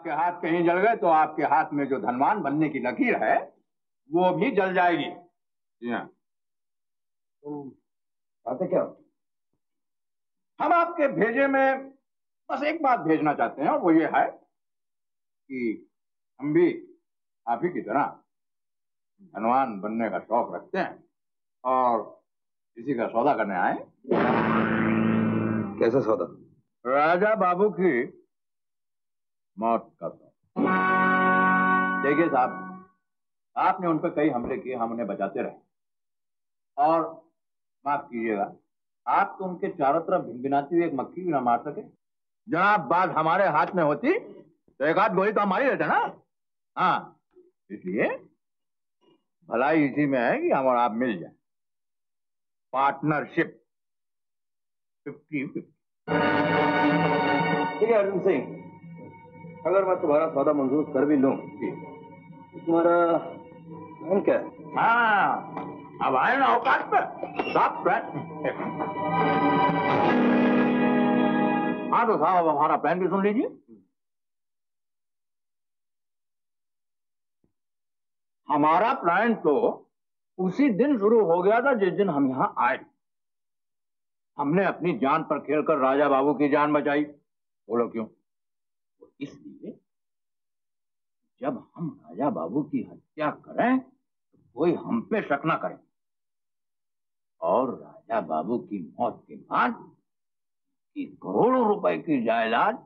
आपके हाथ कहीं जल गए तो आपके हाथ में जो धनवान बनने की लकीर है वो भी जल जाएगी। जी हाँ। तुम चाहते क्या? हम आपके भेजे में बस एक बात भेजना चाहते हैं और वो ये है कि हम भी आप ही की तरह धनवान बनने का शौक रखते हैं और इसी का सौदा करने आए। कैसा सौदा? राजा बाबू की मौत का सौदा। देखिए साहब, आपने उन पर कई हमले किए, हम उन्हें बचाते रहे और माफ कीजिएगा, आप तो उनके चारों तरफ भिनभिनाती हुई एक मक्खी भी ना मार सके। जनाब, बात हमारे हाथ में होती तो एक आध गोली तो हमारी रहते ना। हाँ, इसलिए भलाई इसी में है कि हम और आप मिल जाए। पार्टनरशिप 50-50। ठीक है अर्जुन सिंह, अगर मैं तुम्हारा सौदा मंजूर कर भी लूं तो तुम्हारा प्लान क्या है? हाँ, अब आए ना औकात पर। साहब प्लान। हाँ तो साहब, हमारा प्लान भी सुन लीजिए। हमारा प्लान तो उसी दिन शुरू हो गया था जिस दिन हम यहां आए। हमने अपनी जान पर खेलकर राजा बाबू की जान बचाई। बोलो क्यों? तो इसलिए जब हम राजा बाबू की हत्या करें तो कोई हम पे शक ना करे और राजा बाबू की मौत के बाद की करोड़ों रुपए की जायदाद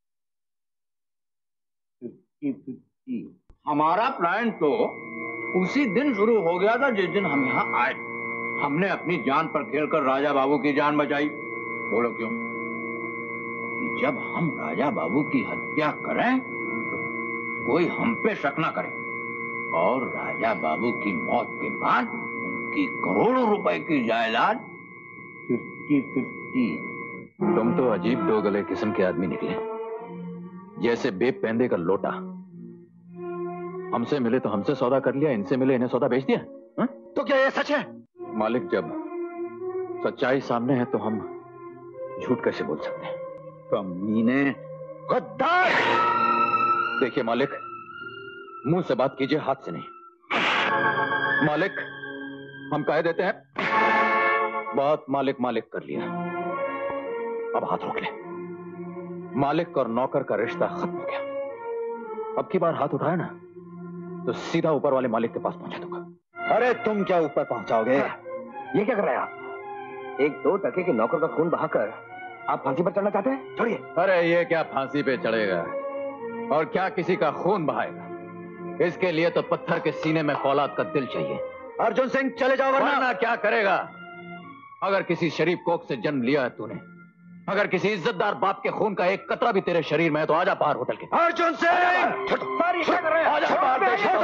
50-50। हमारा प्लान तो उसी दिन शुरू हो गया था जिस दिन हम यहां आए। हमने अपनी जान पर खेलकर राजा बाबू की जान बचाई। बोलो क्यों? कि जब हम राजा बाबू की हत्या करें तो कोई हम पे शक ना करे और राजा बाबू की मौत के बाद उनकी करोड़ों रुपए की जायदाद 50-50। तुम तो अजीब दो गले किस्म के आदमी निकले, जैसे बेपेंदे का लोटा। हमसे मिले तो हमसे सौदा कर लिया, इनसे मिले इन्हें सौदा बेच दिया। हा? तो क्या ये सच है? मालिक, जब सच्चाई सामने है तो हम झूठ कैसे बोल सकते हैं? कमीने, गद्दार! देखिए मालिक, मुंह से बात कीजिए, हाथ से नहीं। मालिक, हम कह देते हैं, बात मालिक मालिक कर लिया, अब हाथ रोक ले। मालिक और नौकर का रिश्ता खत्म हो गया। अब की बार हाथ उठाया ना तो सीधा ऊपर वाले मालिक के पास पहुंचा दूंगा। अरे तुम क्या ऊपर पहुंचाओगे? ये क्या कर रहे हैं आप? एक 2 टके के नौकर का खून बहाकर आप फांसी पर चढ़ना चाहते हैं? छोड़िए। अरे ये क्या फांसी पे चढ़ेगा और क्या किसी का खून बहाएगा? इसके लिए तो पत्थर के सीने में फौलाद का दिल चाहिए। अर्जुन सिंह, चले जाओ वरना क्या करेगा? अगर किसी शरीफ कोख से जन्म लिया है तूने, अगर किसी इज्जतदार बाप के खून का एक कतरा भी तेरे शरीर में है तो आजा बाहर होटल के। अर्जुन सिंह! क्या कर रहे हैं? आजा बाहर,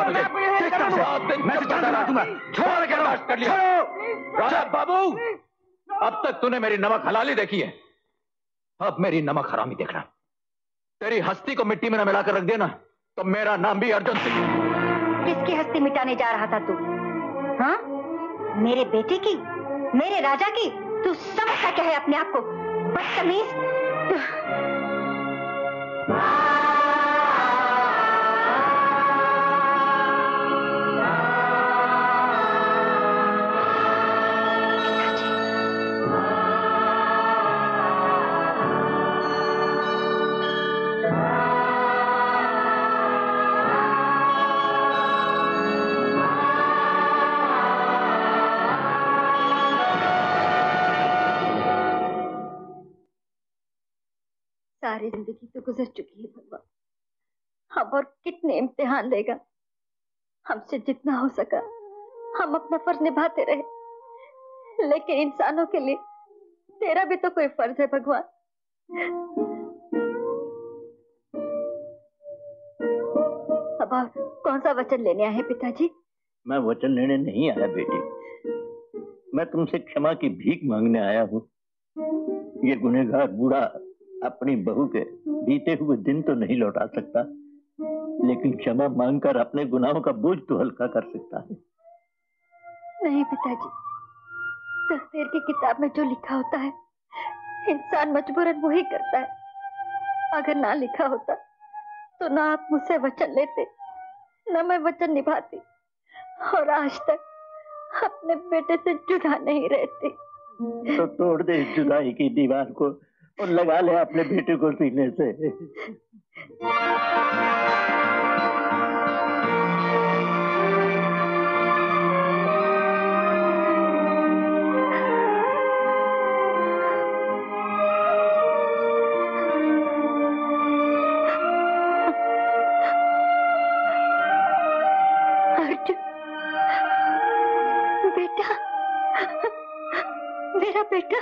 कर लिया। राजा बाबू, अब तक तूने मेरी नमक हलाली देखी है, अब मेरी नमक हरामी देखना। तेरी हस्ती को मिट्टी में न मिलाकर रख देना तो मेरा नाम भी अर्जुन सिंह। किसकी हस्ती मिटाने जा रहा था तू? हाँ, मेरे बेटे की, मेरे राजा की? तू समझता क्या है अपने आप को, बदतमीज? सारी जिंदगी तो गुजर चुकी है भगवान, अब और कितने इम्तिहान लेगा? हमसे जितना हो सका हम अपना फर्ज निभाते रहे, लेकिन इंसानों के लिए तेरा भी तो कोई फर्ज है भगवान। अब और कौन सा वचन लेने आए हैं पिताजी? मैं वचन लेने नहीं आया बेटी, मैं तुमसे क्षमा की भीख मांगने आया हूँ। ये गुनहगार बूढ़ा अपनी बहू के बीते हुए दिन तो नहीं लौटा सकता, लेकिन क्षमा मांगकर अपने गुनाहों का बोझ तो हल्का कर सकता है। नहीं पिताजी, तकदीर की किताब में जो लिखा होता है इंसान मजबूरन वही करता है। अगर ना लिखा होता तो ना आप मुझसे वचन लेते, ना मैं वचन निभाती, और आज तक अपने बेटे से जुदा नहीं रहती। तो तोड़ दे इस जुदाई की दीवार को और लगा ले अपने बेटे को सीने से। बेटा, मेरा बेटा।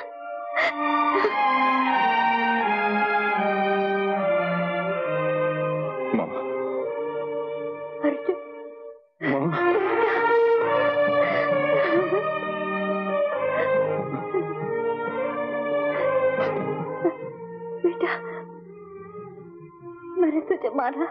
माँ, अर्जुन, माँ, बेटा, मैंने तुझे मारा।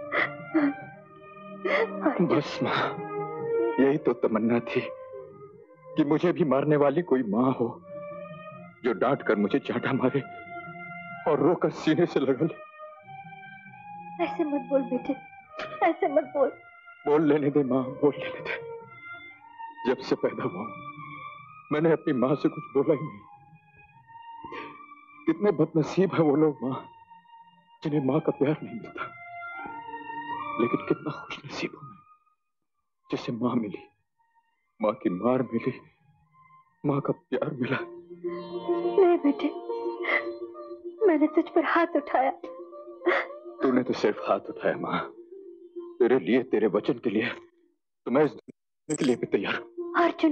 बस माँ, यही तो तमन्ना थी कि मुझे भी मारने वाली कोई माँ हो जो डांट कर मुझे चाटा मारे और रोकर सीने से लगा ले। ऐसे मत बोल बेटे, ऐसे मत बोल। बोल लेने दे माँ, बोल लेने दे। जब से पैदा हुआ मैंने अपनी माँ से कुछ बोला ही नहीं। कितने बदनसीब है वो लोग माँ जिन्हें माँ का प्यार नहीं मिलता, लेकिन कितना खुशनसीब हूं मैं जिसे माँ मिली, माँ की मार मिली, माँ का प्यार मिला। नहीं बेटे, मैंने तुझ पर हाथ उठाया। तूने तो सिर्फ हाथ उठाया माँ, तेरे लिए, तेरे वचन के लिए तो मैं इस दुनिया के लिए भी तैयार हूं। अर्जुन,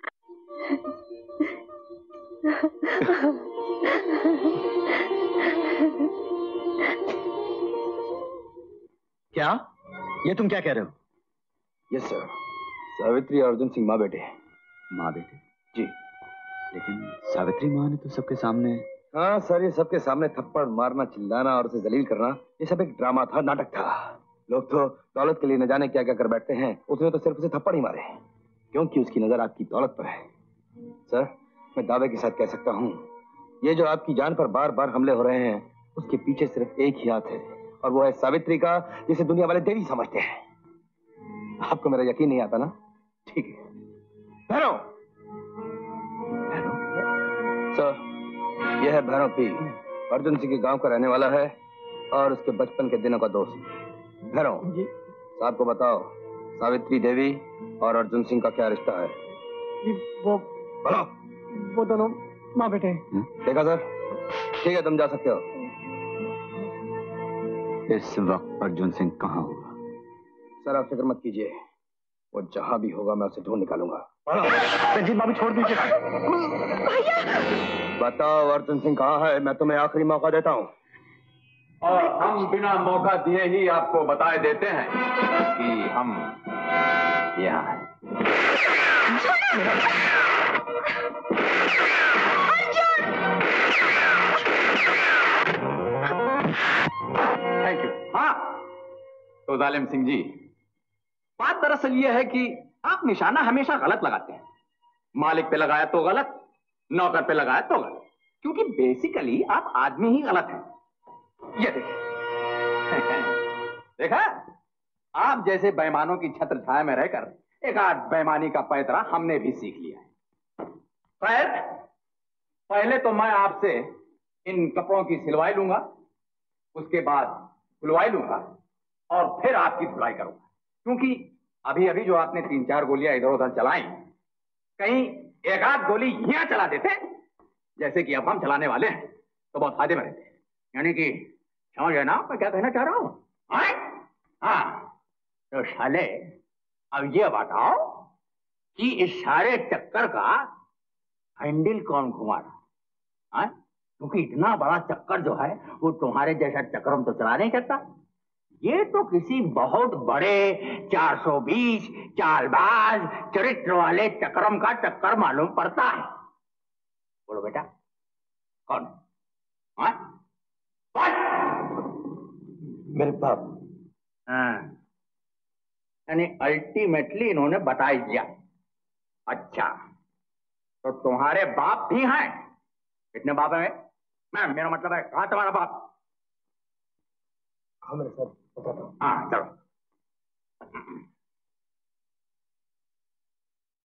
क्या? ये तुम क्या कह रहे हो? यस सर, सावित्री और अर्जुन सिंह माँ बेटे। माँ बेटे? जी। लेकिन सावित्री माँ ने तो सबके सामने। हाँ सर, ये सबके सामने थप्पड़ मारना, चिल्लाना और उसे जलील करना, ये सब एक ड्रामा था, नाटक था। लोग तो दौलत के लिए न जाने क्या क्या कर बैठते हैं, उसने तो सिर्फ उसे थप्पड़ ही मारे क्योंकि उसकी नजर आपकी दौलत पर है। सर, मैं दावे के साथ कह सकता हूँ, ये जो आपकी जान पर बार बार हमले हो रहे हैं, उसके पीछे सिर्फ एक ही हाथ है, और वो है सावित्री का, जिसे दुनिया वाले देवी समझते हैं। आपको मेरा यकीन नहीं आता ना? ठीक है। भैरव, सर, यह है भैरव पी, अर्जुन सिंह के गांव का रहने वाला है और उसके बचपन के दिनों का दोस्त। भैरव जी, साहब को बताओ, सावित्री देवी और अर्जुन सिंह का क्या रिश्ता है? जी, वो दोनों माँ बेटे। देखा सर? ठीक है, तुम जा सकते हो। इस वक्त अर्जुन सिंह कहाँ होगा? सर, आप फिक्र मत कीजिए, वो जहां भी होगा मैं उसे ढूंढ निकालूंगा। रंजीत बाबू, छोड़ दीजिए। बताओ अर्जुन सिंह कहाँ है? मैं तुम्हें आखिरी मौका देता हूँ। और हम बिना मौका दिए ही आपको बताए देते हैं कि हम यहाँ हैं। Thank you. हाँ, तो जालिम सिंह जी, बात दरअसल यह है कि आप निशाना हमेशा गलत लगाते हैं। मालिक पे लगाया तो गलत, नौकर पे लगाया तो गलत, क्योंकि बेसिकली आप आदमी ही गलत हैं। ये देखिए, देखा, आप जैसे बेईमानों की छत्र छाया में रहकर एक आध बेईमानी का पैतरा हमने भी सीख लिया है। खैर, पहले तो मैं आपसे इन कपड़ों की सिलवाई लूंगा, उसके बाद धुलवाई लूंगा और फिर आपकी धुलाई करूंगा, क्योंकि अभी अभी जो आपने 3-4 गोलियां इधर उधर चलाई, कहीं एक आध गोली यहां चला देते जैसे कि अब हम चलाने वाले हैं तो बहुत फायदे में रहते। यानी कि समझ गए ना मैं क्या कहना चाह रहा हूं? हाँ, तो साले अब ये बताओ कि इस सारे चक्कर का हैंडल कौन घुमा रहा है? क्योंकि इतना बड़ा चक्कर जो है वो तुम्हारे जैसा चक्रम तो चला नहीं सकता। ये तो किसी बहुत बड़े 420 चालबाज चरित्र वाले चक्रम का चक्कर मालूम पड़ता है। बोलो बेटा, कौन है? मेरे बाप। हाँ, यानी अल्टीमेटली इन्होंने बता ही दिया। अच्छा, तो तुम्हारे बाप भी हैं? कितने बाप हैं? मैं, मेरा मतलब है कहां तुम्हारा बाप? हाँ मेरे सर। हाँ चलो।